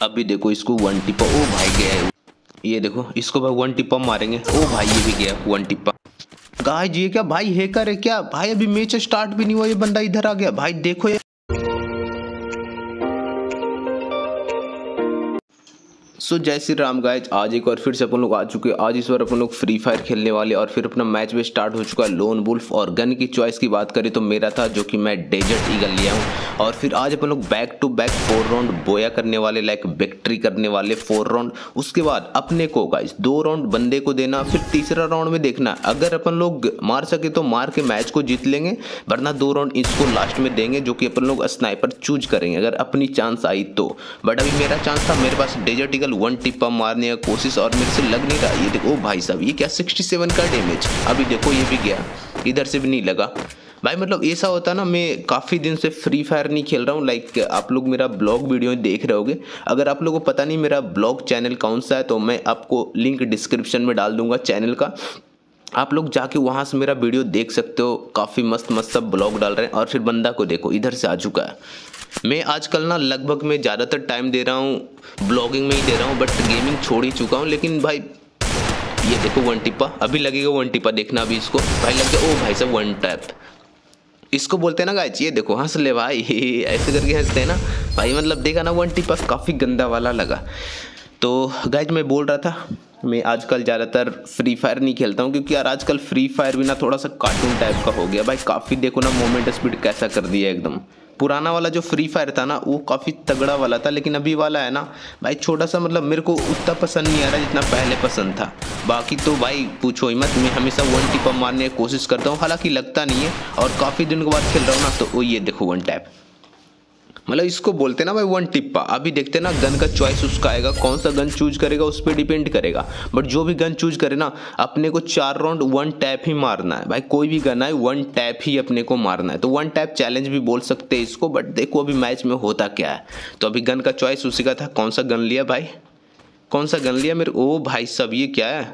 अभी देखो इसको वन टिप्पा, ओ भाई गया है। ये देखो इसको भाई वन टिप्पा मारेंगे, ओ भाई ये भी गया वन टिप्पा। गाइस ये क्या भाई हैकर है क्या भाई? अभी मैच स्टार्ट भी नहीं हुआ ये बंदा इधर आ गया भाई, देखो ये। सो जय श्री राम गाइज, आज एक बार फिर से अपन लोग आ चुके हैं। आज इस बार अपन लोग फ्री फायर खेलने वाले और फिर अपना मैच भी स्टार्ट हो चुका है लोन वुल्फ। और गन की चॉइस की बात करें तो मेरा था जो कि मैं डेजर्ट ईगल लिया हूँ। और फिर आज अपन लोग बैक टू बैक 4 राउंड बोया करने वाले, लाइक विक्ट्री करने वाले 4 राउंड। उसके बाद अपने को गाइज 2 राउंड बंदे को देना, फिर तीसरा राउंड में देखना अगर अपन लोग मार सके तो मार के मैच को जीत लेंगे, वरना 2 राउंड इसको लास्ट में देंगे जो कि अपन लोग स्नाइपर चूज करेंगे अगर अपनी चांस आई तो। बट अभी मेरा चांस था, मेरे पास डेजर्ट ईगल 1 टिप्पा मारने का कोशिश और मेरे से लग नहीं रहा। ये देखो भाई साहब ये क्या 67 का डैमेज। अभी देखो ये भी गया, इधर से भी नहीं लगा भाई। मतलब ऐसा होता ना, मैं काफ़ी दिन से फ्री फायर नहीं खेल रहा हूँ। लाइक आप लोग मेरा ब्लॉग वीडियो देख रहे होगे, अगर आप लोगों को पता नहीं मेरा ब्लॉग चैनल कौन सा है तो मैं आपको लिंक डिस्क्रिप्शन में डाल दूंगा चैनल का, आप लोग जाके वहाँ से मेरा वीडियो देख सकते हो। काफ़ी मस्त मस्त सब ब्लॉग डाल रहे हैं। और फिर बंदा को देखो इधर से आ चुका है। मैं आजकल ना लगभग मैं ज़्यादातर टाइम दे रहा हूँ ब्लॉगिंग में ही दे रहा हूँ, बट गेमिंग छोड़ ही चुका हूँ। लेकिन भाई ये देखो 1 टिप्पा, अभी लगेगा 1 टिप्पा, देखना अभी इसको भाई लग गया। ओ भाई साहब 1 टैप इसको बोलते हैं ना गाइस। ये देखो हंस ले भाई ऐसे करके हंसते हैं ना भाई। मतलब देखा ना 1 टिप्पा काफ़ी गंदा वाला लगा। तो गाइस मैं बोल रहा था मैं आजकल ज़्यादातर फ्री फायर नहीं खेलता हूँ, क्योंकि यार आजकल फ्री फायर भी ना थोड़ा सा कार्टून टाइप का हो गया भाई। काफ़ी देखो ना मोमेंट स्पीड कैसा कर दिया एकदम। पुराना वाला जो फ्री फायर था ना वो काफ़ी तगड़ा वाला था, लेकिन अभी वाला है ना भाई छोटा सा, मतलब मेरे को उतना पसंद नहीं आ रहा जितना पहले पसंद था। बाकी तो भाई पूछो ही मत, मैं हमेशा 1 टिप्पा मारने की कोशिश करता हूँ, हालांकि लगता नहीं है। और काफ़ी दिन के बाद खेल रहा हूँ ना तो ये देखो 1 टैप, मतलब इसको बोलते ना भाई 1 टिप्पा। अभी देखते ना गन का चॉइस उसका आएगा, कौन सा गन चूज करेगा उस पर डिपेंड करेगा। बट जो भी गन चूज करे ना अपने को 4 राउंड 1 टैप ही मारना है भाई। कोई भी गन आए 1 टैप ही अपने को मारना है। तो 1 टैप चैलेंज भी बोल सकते हैं इसको। बट देखो अभी मैच में होता क्या है। तो अभी गन का चॉइस उसी का था। कौन सा गन लिया भाई, कौन सा गन लिया मेरे? ओ भाई सब ये क्या है,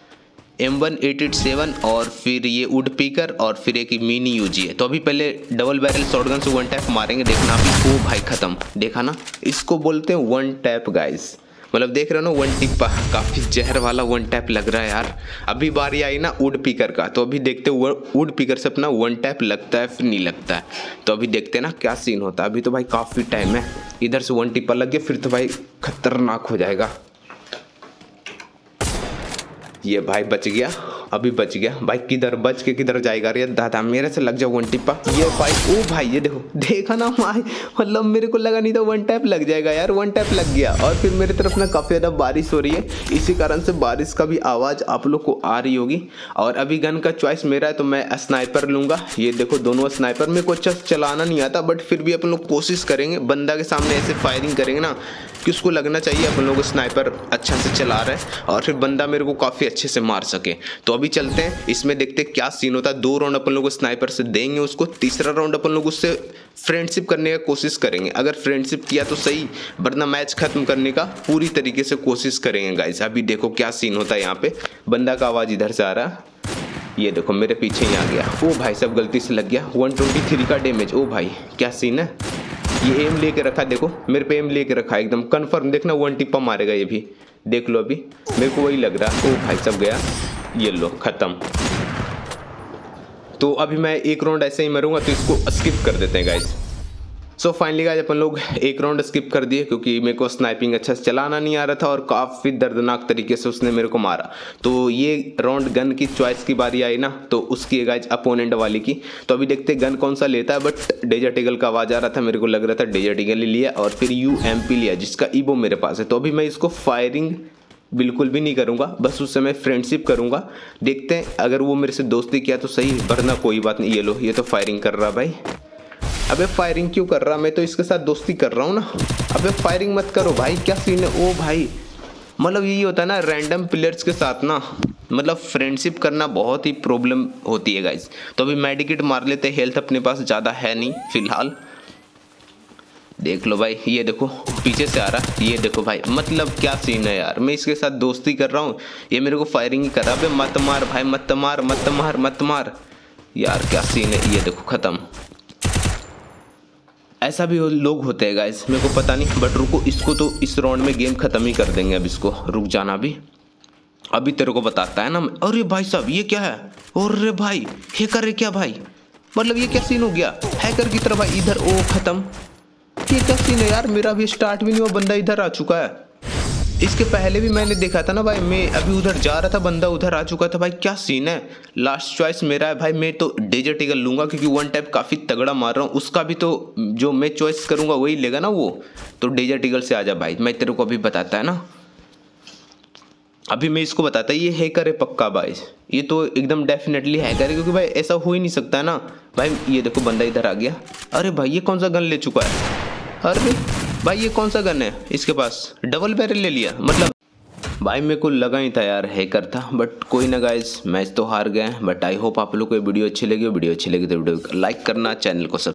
M1 और फिर ये वुड पिकर और फिर एक मिनी यूजी है। तो अभी पहले डबल बैरल शॉटगन से 1 टैप मारेंगे, देखना अभी। ओ भाई खत्म, देखा ना, इसको बोलते हैं 1 टैप गाइस। मतलब देख रहे हो ना 1 टिप्पा, काफ़ी जहर वाला 1 टैप लग रहा है यार। अभी बारी आई ना वुड पिकर का, तो अभी देखते वुड पिकर से अपना 1 टैप लगता है फिर नहीं लगता है। तो अभी देखते ना क्या सीन होता है। अभी तो भाई काफ़ी टाइम है। इधर से 1 टिप्पा लग गया फिर तो भाई खतरनाक हो जाएगा। ये भाई बच गया, अभी बच गया भाई। किधर बच के किधर जाएगा रे दादा, मेरे से लग जाओ 1 टिप्पा। ये भाई ओ भाई ये देखो, देखा ना भाई, मतलब मेरे को लगा नहीं था 1 टैप लग जाएगा यार। 1 टैप लग गया। और फिर मेरी तरफ ना काफ़ी ज़्यादा बारिश हो रही है, इसी कारण से बारिश का भी आवाज़ आप लोग को आ रही होगी। और अभी गन का चॉइस मेरा है तो मैं स्नाइपर लूँगा। ये देखो दोनों स्नाइपर, मेरे को अच्छा चलाना नहीं आता, बट फिर भी अपन लोग कोशिश करेंगे। बंदा के सामने ऐसे फायरिंग करेंगे ना कि उसको लगना चाहिए अपन लोग स्नाइपर अच्छा से चला रहा है और फिर बंदा मेरे को काफ़ी अच्छे से मार सके। तो अभी चलते हैं इसमें, देखते हैं क्या सीन होता है। 2 राउंड अपन लोग स्नाइपर से देंगे उसको, तीसरा राउंड अपन लोग उससे फ्रेंडशिप करने का कोशिश करेंगे। अगर फ्रेंडशिप किया तो सही, वरना मैच खत्म करने का पूरी तरीके से कोशिश करेंगे गाइस। अभी देखो क्या सीन होता है। यहाँ पे बंदा का आवाज़ इधर से आ रहा है, ये देखो मेरे पीछे ही आ गया। ओ भाई सब गलती से लग गया। 123 का डैमेज। ओ भाई क्या सीन है। ये एम लेके रखा, देखो मेरे पे एम लेके रखा एकदम कन्फर्म। देखना 1 टिप्पा मारेगा ये भी, देख लो अभी मेरे को वही लग रहा है। ओ भाई सब गया, ये लो खत्म। तो अभी मैं 1 राउंड ऐसे ही मरूंगा, तो इसको स्किप कर देते हैं गाइस। सो फाइनली गाइस अपन लोग 1 राउंड स्किप कर दिए, क्योंकि मेरे को स्नाइपिंग अच्छा से चलाना नहीं आ रहा था और काफ़ी दर्दनाक तरीके से उसने मेरे को मारा। तो ये राउंड गन की चॉइस की बारी आई ना, तो उसकी गाइस अपोनेंट वाली की। तो अभी देखते गन कौन सा लेता है। बट डेजर्ट ईगल का आवाज़ आ रहा था, मेरे को लग रहा था डेजर्ट ईगल ही लिया। और फिर UMP लिया जिसका ईबो मेरे पास है। तो अभी मैं इसको फायरिंग बिल्कुल भी नहीं करूंगा, बस उससे मैं फ्रेंडशिप करूंगा। देखते हैं अगर वो मेरे से दोस्ती किया तो सही, वरना कोई बात नहीं। ये लो ये तो फायरिंग कर रहा भाई। अबे फायरिंग क्यों कर रहा, मैं तो इसके साथ दोस्ती कर रहा हूँ ना। अबे फायरिंग मत करो भाई, क्या सीन है। ओ भाई मतलब यही होता है ना रैंडम प्लेयर्स के साथ ना, मतलब फ्रेंडशिप करना बहुत ही प्रॉब्लम होती है गाइस। तो अभी मेडिकेट मार लेते, हेल्थ अपने पास ज़्यादा है नहीं फिलहाल। देख लो भाई, ये देखो पीछे से आ रहा, ये देखो भाई मतलब क्या सीन है यार। मैं इसके साथ दोस्ती कर रहा हूँ, ये मेरे को फायरिंग ही कर रहा है। मत मार भाई, मत मार मत मार मत मार यार, क्या सीन है। ये देखो खत्म। ऐसा भी लोग होते हैं गाइस, मेरे को पता नहीं, बट रुको, इसको तो इस राउंड में गेम खत्म ही कर देंगे। अब इसको रुक जाना, अभी तेरे को बताता है ना। अरे भाई साहब ये क्या है? अरे भाई हैकर है क्या भाई? मतलब ये क्या सीन हो गया हैकर की तरह भाई? इधर ओ खत्म। ये क्या सीन है यार? मेरा भी स्टार्ट भी नहीं हुआ, बंदा इधर आ चुका है। इसके पहले भी मैंने देखा था ना भाई, मैं अभी उधर जा रहा था, बंदा उधर आ चुका था भाई। क्या सीन है? लास्ट चॉइस मेरा है भाई, मैं तो डेजर्ट ईगल लूंगा क्योंकि वन टैप काफ़ी तगड़ा मार रहा हूँ। उसका भी तो जो मैं चॉइस करूंगा वही लेगा ना वो। तो डेजर्ट ईगल से आ जा भाई, मैं तेरे को अभी बताता है ना। अभी मैं इसको बताता, ये हैकर है पक्का भाई, ये तो एकदम डेफिनेटली हैकर है, क्योंकि भाई ऐसा हो ही नहीं सकता है ना भाई। ये देखो बंदा इधर आ गया। अरे भाई ये कौन सा गन ले चुका है? अरे भाई ये कौन सा गन है इसके पास? डबल बैरल ले लिया मतलब। भाई मेरे को लगा ही था यार हैकर था, बट कोई ना गाइस, मैच तो हार गए। बट आई होप आप लोग को वीडियो अच्छी लगी तो वीडियो को लाइक करना, चैनल को